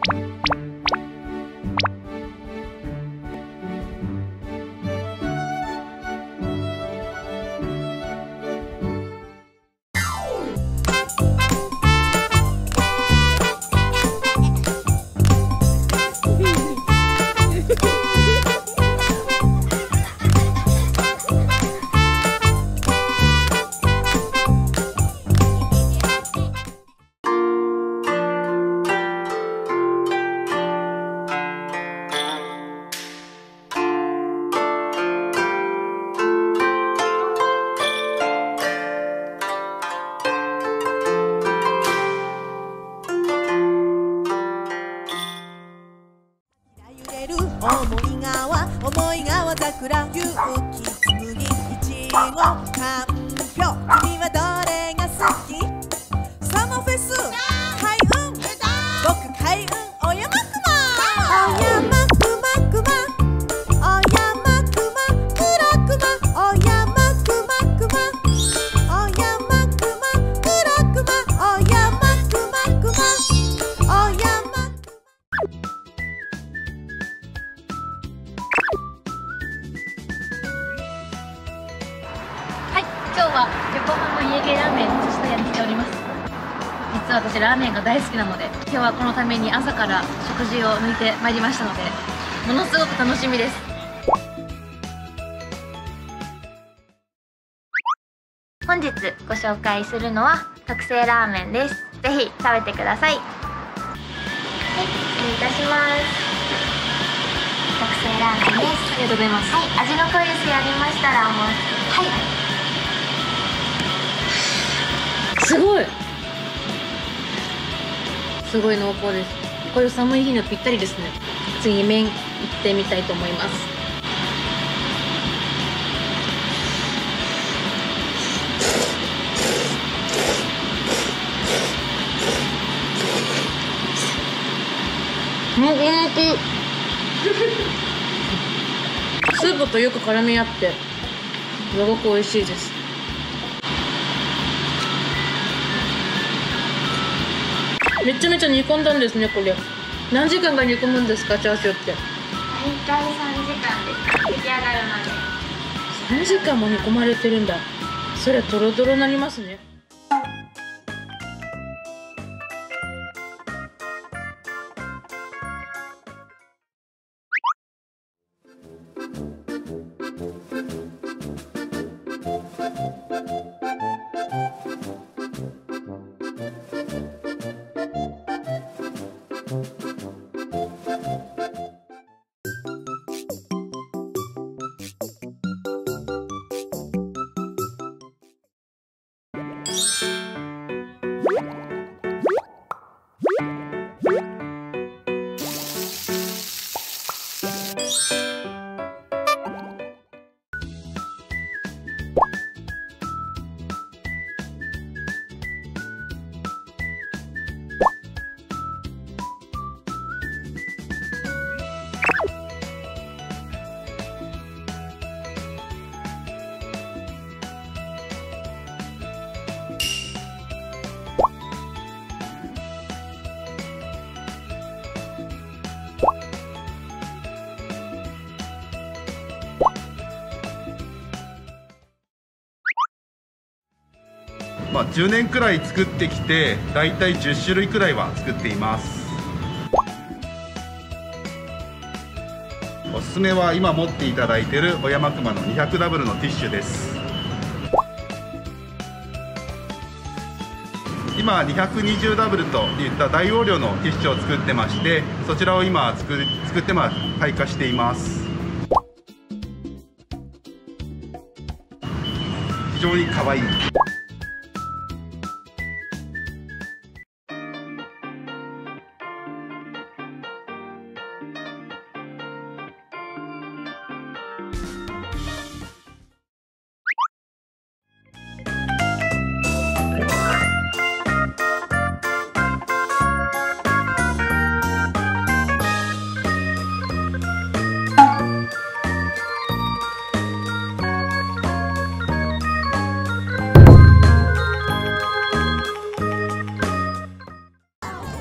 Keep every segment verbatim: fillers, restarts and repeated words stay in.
思い川思い川桜勇気紬いちごかんぴょう君はどれが好きサマーフェス開運僕開運お山くまお山くまくまお山くまくらくまお山くまくまお山くまくらくまお山くまくまお山今日は横浜家系ラーメン寿司屋に来ております。実は私ラーメンが大好きなので、今日はこのために朝から食事を抜いてまいりましたので、ものすごく楽しみです。本日ご紹介するのは特製ラーメンです。ぜひ食べてください。はい、失礼いたします。特製ラーメンです。ありがとうございます。はい、味の濃い薄ありましたらもうはいすごいすごい濃厚です。こういう寒い日にはぴったりですね。次麺いってみたいと思います。もくもくスープとよく絡み合ってすごく美味しいです。めちゃめちゃ煮込んだんですね。これ何時間か煮込むんですか、チャーシューって。 大体さんじかんです。出来上がるまでさんじかんも煮込まれてるんだ。それトロトロになりますね。 まあ、じゅうねんくらい作ってきて、だいたいじゅっしゅるいくらいは作っています。おすすめは今持っていただいている小山熊のにひゃくダブルのティッシュです。今にひゃくにじゅうダブルといった大容量のティッシュを作ってまして、そちらを今作り作ってま配下しています。非常に可愛い。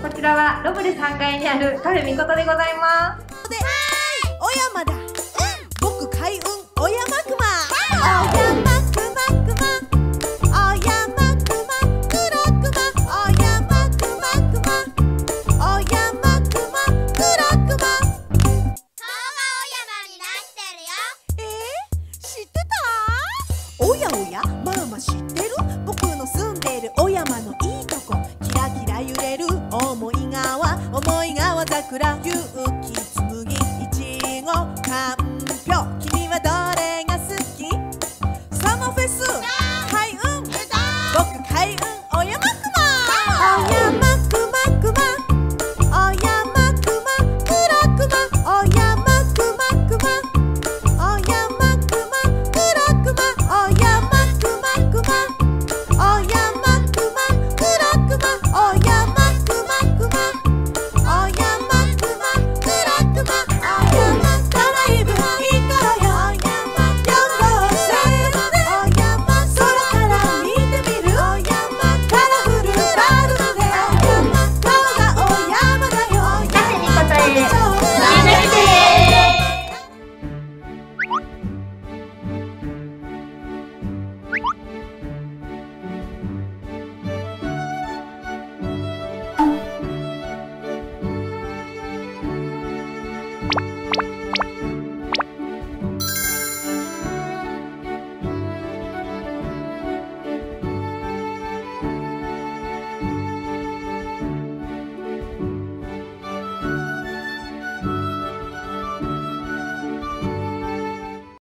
こちらはロブレさんがいにあるカフェみことでございます。 で、お山だ。僕開運お山くま。お山くまくま。お山くまくろくま。お山くまくま。お山くまくろくま。 顔がお山になってるよ。 えー、知ってた？おやおや、ママ知ってる？僕の住んでるお山のいいとこ。キラキラ揺れる思い川、思い川桜、勇気紬、いちご、かんぴょう。君はどれが好き？サマーフェス